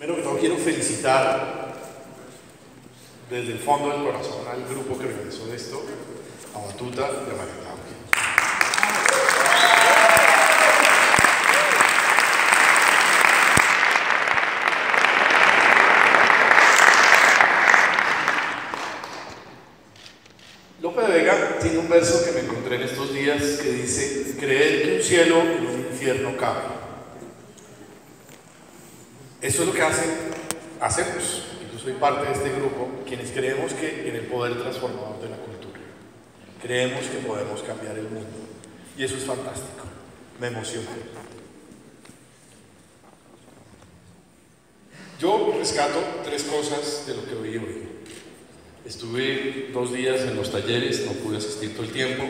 Primero que todo quiero felicitar desde el fondo del corazón al grupo que organizó esto, a Batuta y a María Claudia. Lope de Vega tiene un verso que me encontré en estos días que dice: creer que un cielo en un infierno cabe. Eso es lo que hacemos, y yo soy parte de este grupo, quienes creemos que en el poder transformador de la cultura. Creemos que podemos cambiar el mundo, y eso es fantástico, me emociona. Yo rescato 3 cosas de lo que oí hoy. Estuve 2 días en los talleres, no pude asistir todo el tiempo.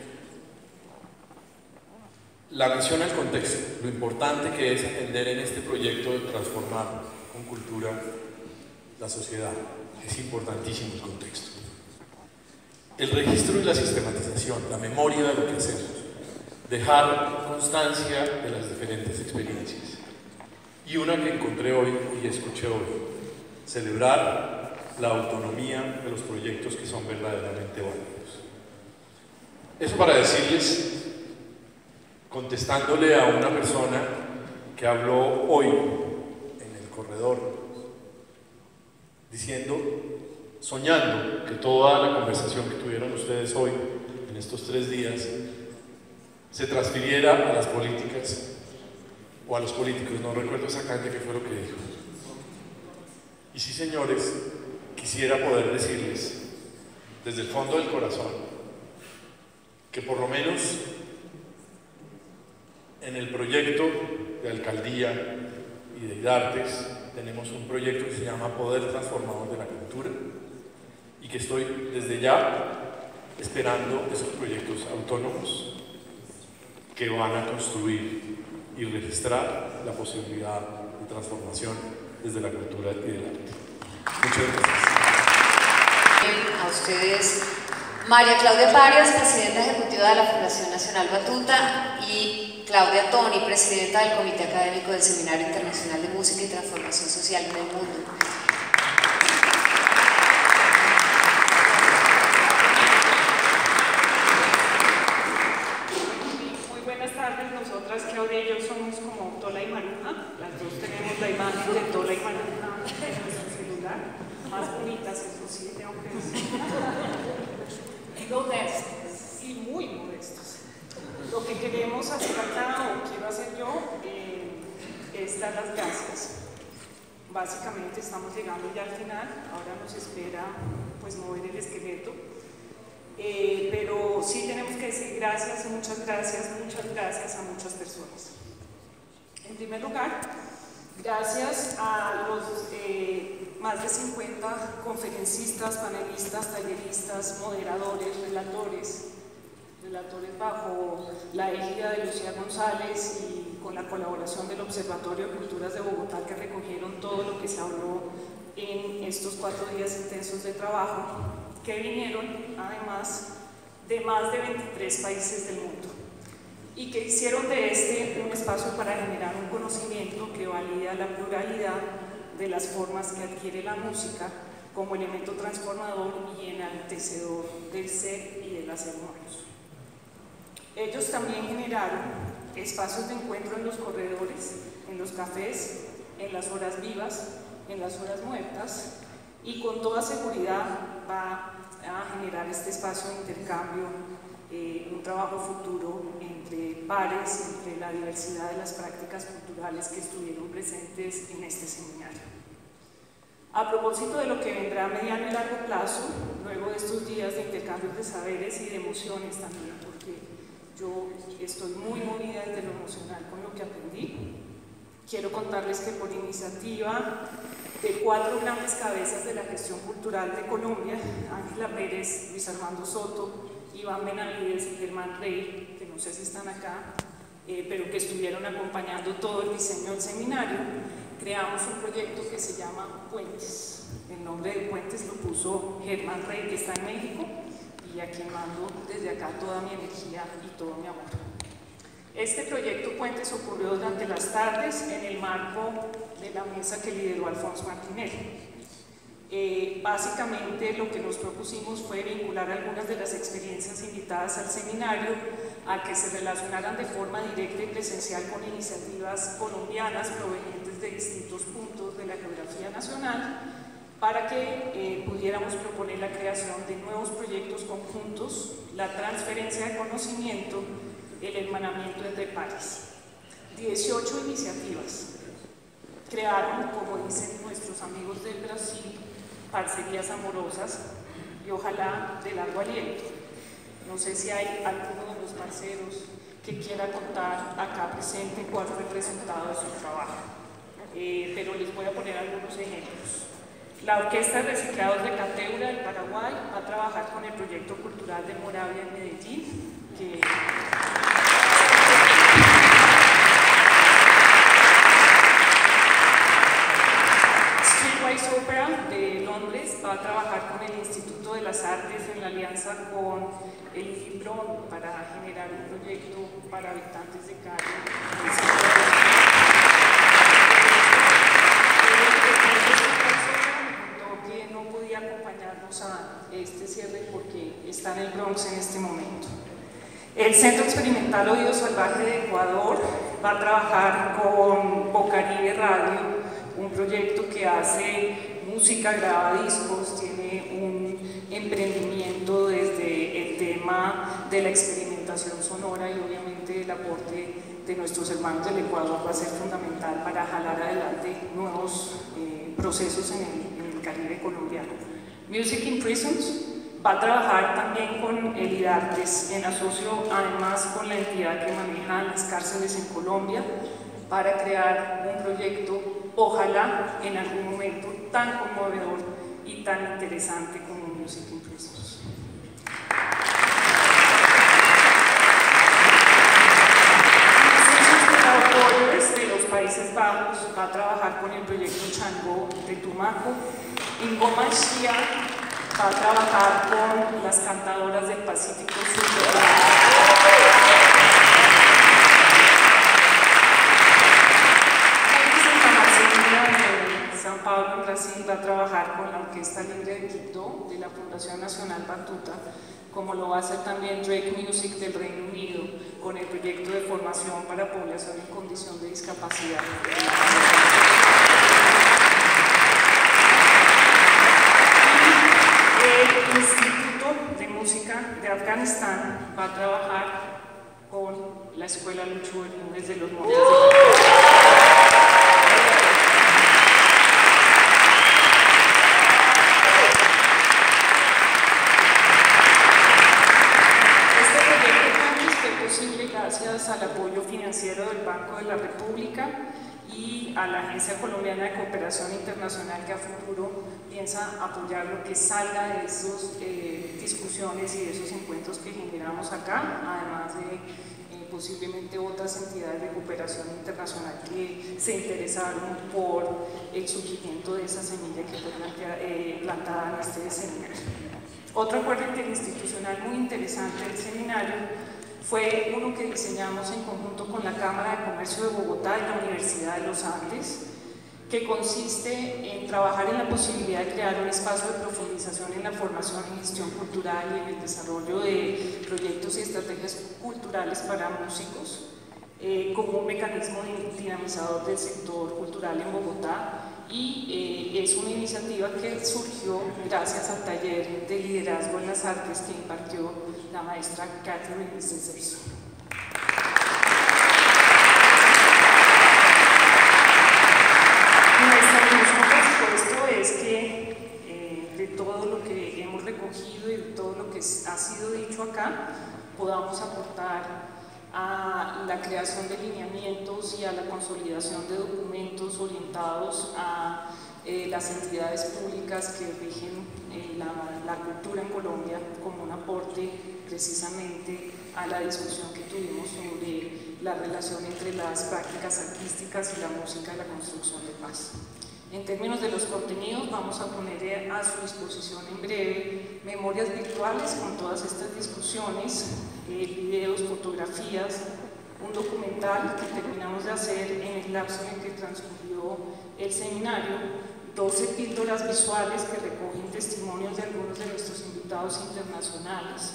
La mención al contexto, lo importante que es entender en este proyecto de transformar con cultura la sociedad. Es importantísimo el contexto. El registro y la sistematización, la memoria de lo que hacemos. Dejar constancia de las diferentes experiencias. Y una que encontré hoy y escuché hoy, celebrar la autonomía de los proyectos que son verdaderamente válidos. Eso para decirles, contestándole a una persona que habló hoy en el corredor, diciendo, soñando que toda la conversación que tuvieron ustedes hoy, en estos 3 días, se transfiriera a las políticas o a los políticos, no recuerdo exactamente qué fue lo que dijo. Y sí, señores, quisiera poder decirles, desde el fondo del corazón, que por lo menos en el proyecto de alcaldía y de IDARTES tenemos un proyecto que se llama Poder Transformador de la Cultura y que estoy desde ya esperando esos proyectos autónomos que van a construir y registrar la posibilidad de transformación desde la cultura y del arte. Muchas gracias. A ustedes, María Claudia Parias, presidenta ejecutiva de la Fundación Nacional Batuta, y Claudia Toni, presidenta del Comité Académico del Seminario Internacional de Música y Transformación Social en el Mundo. Muy buenas tardes. Nosotras, Claudia y yo, somos como Tola y Maruja. Las dos tenemos la imagen de Tola y Maruja en nuestro celular. Más bonitas, eso sí, tengo que decir. Y modestas. Y muy modestas. Lo que queremos hacer acá, o quiero hacer yo, es dar las gracias. Básicamente estamos llegando ya al final, ahora nos espera pues mover el esqueleto. Pero sí tenemos que decir gracias, muchas gracias a muchas personas. En primer lugar, gracias a los más de 50 conferencistas, panelistas, talleristas, moderadores, relatores bajo la égida de Lucía González y con la colaboración del Observatorio de Culturas de Bogotá, que recogieron todo lo que se habló en estos 4 días intensos de trabajo, que vinieron además de más de 23 países del mundo y que hicieron de este un espacio para generar un conocimiento que valida la pluralidad de las formas que adquiere la música como elemento transformador y enaltecedor del ser y del hacer humanos. Ellos también generaron espacios de encuentro en los corredores, en los cafés, en las horas vivas, en las horas muertas, y con toda seguridad va a generar este espacio de intercambio, un trabajo futuro entre pares, entre la diversidad de las prácticas culturales que estuvieron presentes en este seminario. A propósito de lo que vendrá a mediano y largo plazo, luego de estos días de intercambios de saberes y de emociones también, porque yo estoy muy movida desde lo emocional con lo que aprendí, quiero contarles que por iniciativa de 4 grandes cabezas de la gestión cultural de Colombia, Ángela Pérez, Luis Armando Soto, Iván Benavides y Germán Rey, que no sé si están acá, pero que estuvieron acompañando todo el diseño del seminario, creamos un proyecto que se llama Puentes. El nombre de Puentes lo puso Germán Rey, que está en México, y a quien mando desde acá toda mi energía y todo mi amor. Este proyecto Puentes ocurrió durante las tardes en el marco de la mesa que lideró Alfonso Martinelli. Básicamente lo que nos propusimos fue vincular algunas de las experiencias invitadas al seminario a que se relacionaran de forma directa y presencial con iniciativas colombianas provenientes de distintos puntos de la geografía nacional, para que pudiéramos proponer la creación de nuevos proyectos conjuntos, la transferencia de conocimiento, el hermanamiento entre pares. 18 iniciativas crearon, como dicen nuestros amigos del Brasil, parcerías amorosas y ojalá de largo aliento. No sé si hay alguno de los parceros que quiera contar acá presente cuál fue el resultado de su trabajo, pero les voy a poner algunos ejemplos. La Orquesta de Reciclados de Cateura del Paraguay va a trabajar con el proyecto cultural de Moravia en Medellín, que Streetwise Opera de Londres va a trabajar con el Instituto de las Artes en la alianza con el Gibron para generar un proyecto para habitantes de Cali. Que no podía acompañarnos a este cierre porque está en el Bronx en este momento. El Centro Experimental Oído Salvaje de Ecuador va a trabajar con Bocaribe Radio, un proyecto que hace música, graba discos, tiene un emprendimiento desde el tema de la experimentación sonora y obviamente el aporte de nuestros hermanos del Ecuador va a ser fundamental para jalar adelante nuevos procesos en el Caribe colombiano. Music in Prisons va a trabajar también con el IDARTES en asocio además con la entidad que maneja las cárceles en Colombia para crear un proyecto, ojalá en algún momento tan conmovedor y tan interesante como Music in Prisons. De los Países Bajos va a trabajar con el proyecto Chango de Tumaco. Ingoma Xia va a trabajar con las cantadoras del Pacífico Sur. São Paulo, en Brasil, va a trabajar con la Orquesta Libre de Quito de la Fundación Nacional Batuta, como lo va a hacer también Drake Music del Reino Unido, con el proyecto de formación para población en condición de discapacidad. El Instituto de Música de Afganistán va a trabajar con la Escuela Lucho Bermúdez de los Montes de gracias al apoyo financiero del Banco de la República y a la Agencia Colombiana de Cooperación Internacional, que a futuro piensa apoyar lo que salga de esas discusiones y de esos encuentros que generamos acá, además de posiblemente otras entidades de cooperación internacional que se interesaron por el surgimiento de esa semilla que fue plantada en este seminario. Otro acuerdo interinstitucional muy interesante del seminario fue uno que diseñamos en conjunto con la Cámara de Comercio de Bogotá y la Universidad de los Andes, que consiste en trabajar en la posibilidad de crear un espacio de profundización en la formación en gestión cultural y en el desarrollo de proyectos y estrategias culturales para músicos, como un mecanismo dinamizador del sector cultural en Bogotá, y es una iniciativa que surgió gracias al taller de liderazgo en las artes que impartió la maestra Catherine Ceseso. Nuestra ilusión, por supuesto, es que de todo lo que hemos recogido y de todo lo que ha sido dicho acá, podamos aportar a la creación de lineamientos y a la consolidación de documentos orientados a las entidades públicas que rigen la cultura en Colombia, como un aporte precisamente a la discusión que tuvimos sobre la relación entre las prácticas artísticas y la música y la construcción de paz. En términos de los contenidos, vamos a poner a su disposición en breve memorias virtuales con todas estas discusiones, videos, fotografías, un documental que terminamos de hacer en el lapso en que transcurrió el seminario, 12 píldoras visuales que recogen testimonios de algunos de nuestros invitados internacionales.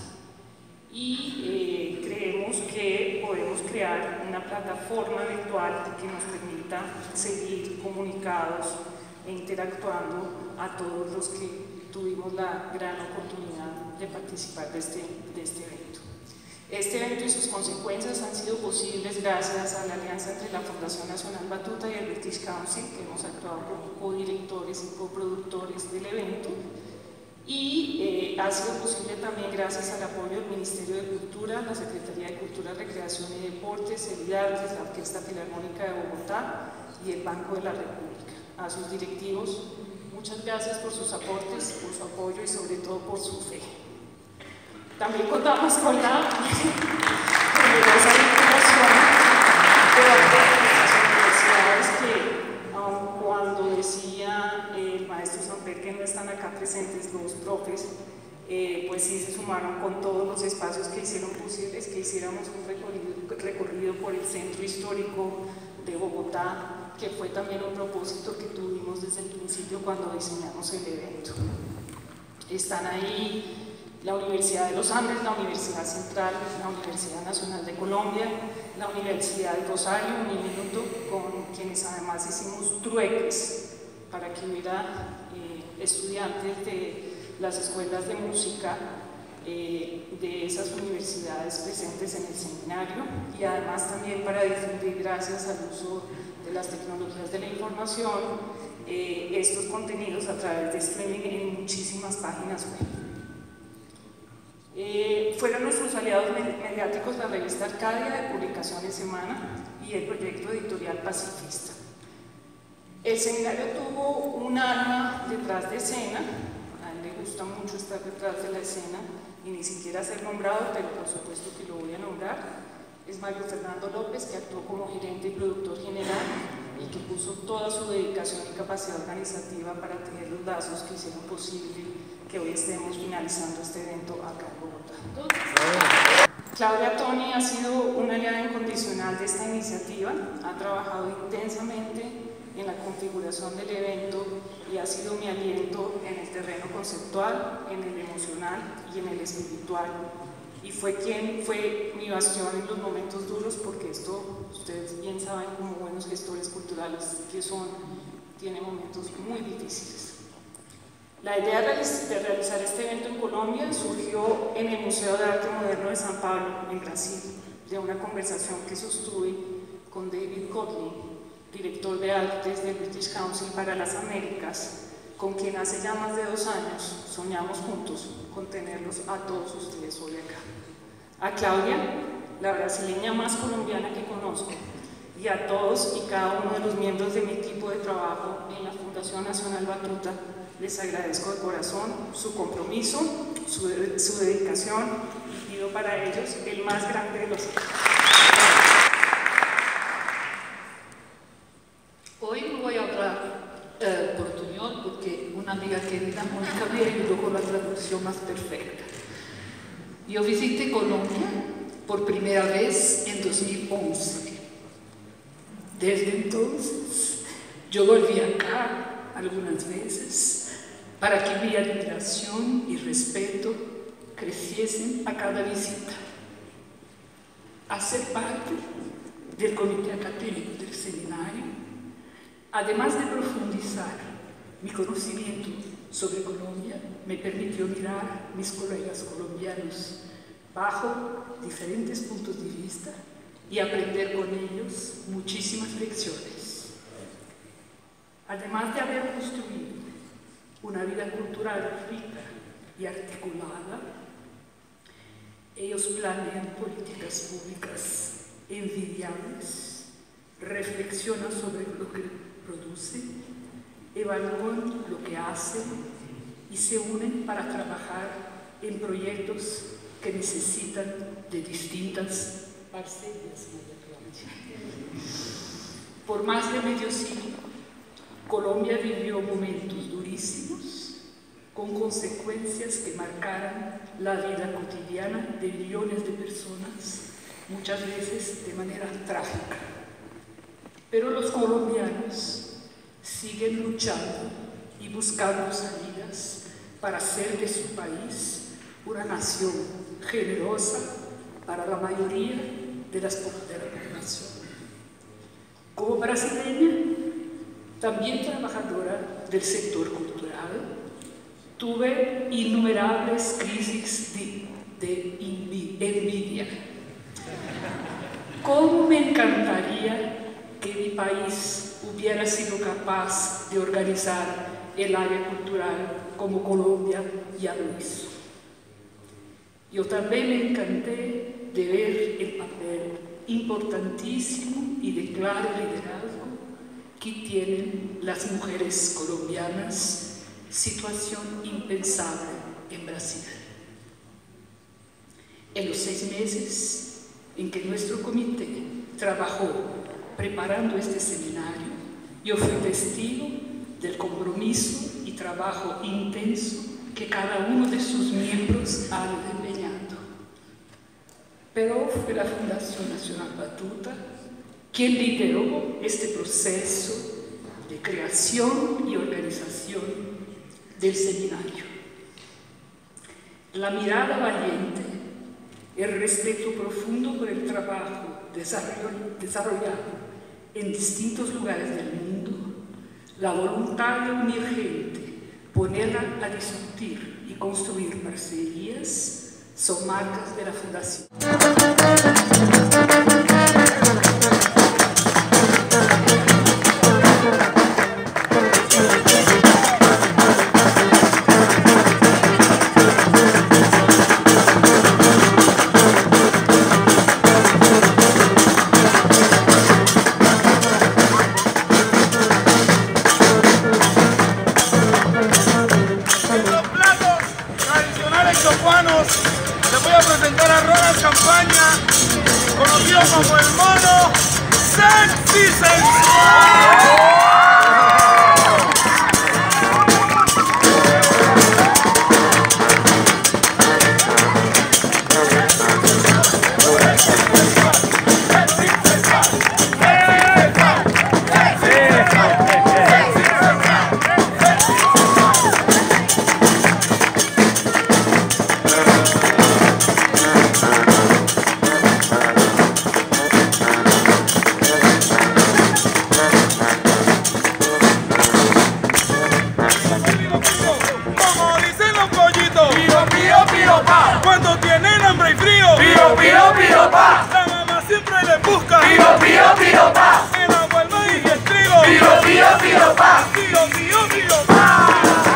Y creemos que podemos crear una plataforma virtual que nos permita seguir comunicados e interactuando a todos los que tuvimos la gran oportunidad de participar de este evento. Este evento y sus consecuencias han sido posibles gracias a la alianza entre la Fundación Nacional Batuta y el British Council, que hemos actuado como codirectores y coproductores del evento, y ha sido posible también gracias al apoyo del Ministerio de Cultura, la Secretaría de Cultura, Recreación y Deportes, el IDARTES, la Orquesta Filarmónica de Bogotá y el Banco de la República. A sus directivos, muchas gracias por sus aportes, por su apoyo y sobre todo por su fe. También contamos con la generosa vinculación de las universidades que, aun cuando decía el maestro Samper que no están acá presentes los profes, pues sí se sumaron con todos los espacios que hicieron posibles que hiciéramos un recorrido por el centro histórico de Bogotá, que fue también un propósito que tuvimos desde el principio cuando diseñamos el evento. Están ahí la Universidad de los Andes, la Universidad Central, la Universidad Nacional de Colombia, la Universidad de Rosario, un minuto, con quienes además hicimos trueques para que hubiera estudiantes de las escuelas de música de esas universidades presentes en el seminario, y además también para difundir, gracias al uso de las tecnologías de la información, estos contenidos a través de streaming en muchísimas páginas web. Fueron nuestros aliados mediáticos la revista Arcadia de Publicaciones Semana y el proyecto editorial Pacifista. El seminario tuvo un alma detrás de escena, a él le gusta mucho estar detrás de la escena y ni siquiera ser nombrado, pero por supuesto que lo voy a nombrar. Es Mario Fernando López, que actuó como gerente y productor general y que puso toda su dedicación y capacidad organizativa para tejer los lazos que hicieron posible que hoy estemos finalizando este evento acá en Bogotá. Claudia Toni ha sido una aliada incondicional de esta iniciativa, ha trabajado intensamente en la configuración del evento y ha sido mi aliento en el terreno conceptual, en el emocional y en el espiritual. Y fue quien fue mi bastión en los momentos duros, porque esto, ustedes bien saben como buenos gestores culturales que son, tiene momentos muy difíciles. La idea de realizar este evento en Colombia surgió en el Museo de Arte Moderno de San Pablo, en Brasil, de una conversación que sostuve con David Cotley, director de artes del British Council para las Américas, con quien hace ya más de 2 años soñamos juntos con tenerlos a todos ustedes hoy acá. A Claudia, la brasileña más colombiana que conozco, y a todos y cada uno de los miembros de mi equipo de trabajo en la Fundación Nacional Batuta, les agradezco de corazón su compromiso, su dedicación, y pido para ellos el más grande de los éxitos. Hoy no voy a hablar portuñol porque una amiga querida, Mónica, me ayudó con la traducción más perfecta. Yo visité Colombia por primera vez en 2011. Desde entonces, yo volví acá algunas veces para que mi admiración y respeto creciesen a cada visita. A ser parte del comité académico del seminario, además de profundizar mi conocimiento sobre Colombia, me permitió mirar a mis colegas colombianos bajo diferentes puntos de vista y aprender con ellos muchísimas lecciones. Además de haber construido una vida cultural rica y articulada, ellos planean políticas públicas envidiables, reflexionan sobre lo que producen, evalúan lo que hacen y se unen para trabajar en proyectos que necesitan de distintas parcelas. Por más de medio siglo, Colombia vivió momentos durísimos, con consecuencias que marcaron la vida cotidiana de millones de personas muchas veces de manera trágica. Pero los colombianos siguen luchando y buscando salidas para hacer de su país una nación generosa para la mayoría de la población. Como brasileña, también trabajadora del sector cultural, tuve innumerables crisis de envidia. ¿Cómo me encantaría que mi país hubiera sido capaz de organizar el área cultural como Colombia ya lo hizo? Yo también me encanté de ver el papel importantísimo y de claro liderazgo que tienen las mujeres colombianas, situación impensable en Brasil. En los 6 meses en que nuestro comité trabajó preparando este seminario, yo fui testigo del compromiso y trabajo intenso que cada uno de sus miembros ha desempeñado. Pero fue la Fundación Nacional Batuta quien lideró este proceso de creación y organización del seminario. La mirada valiente, el respeto profundo por el trabajo desarrollado en distintos lugares del mundo, la voluntad de unir gente, ponerla a discutir y construir parcerías, son marcas de la Fundación. Les voy a presentar a Ronald Campaña, conocido como el mono sexy sensual. Cuando tienen hambre y frío, pío, pío, pío, pa. La mamá siempre les busca, pío, pío, pío, pa. El agua, el maíz y el trigo, pío, pío, pío, pa. Pío, pío, pío, pa.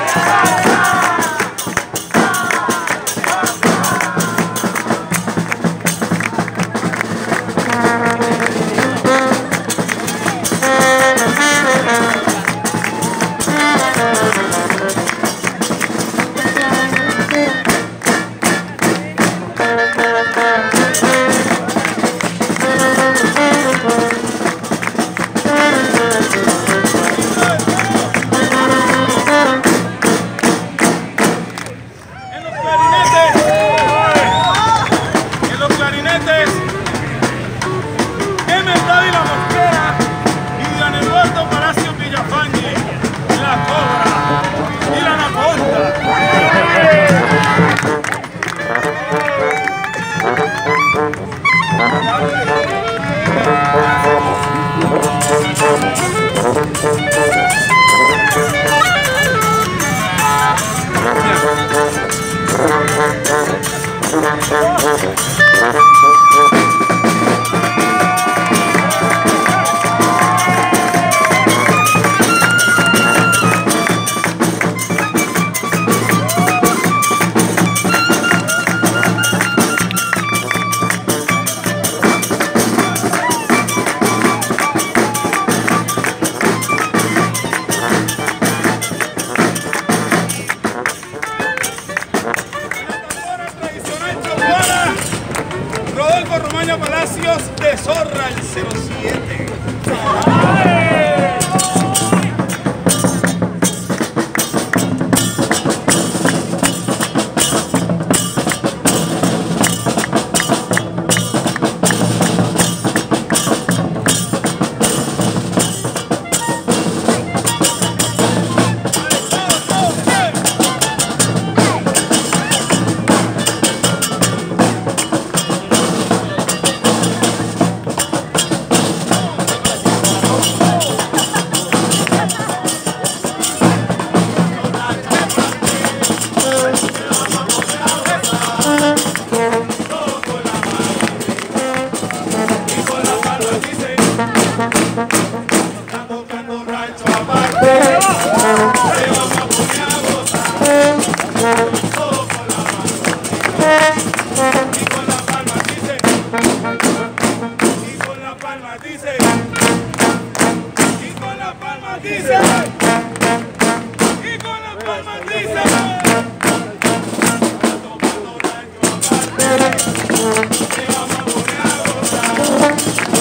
Palacios de Zorra, el 07. Muchas gracias.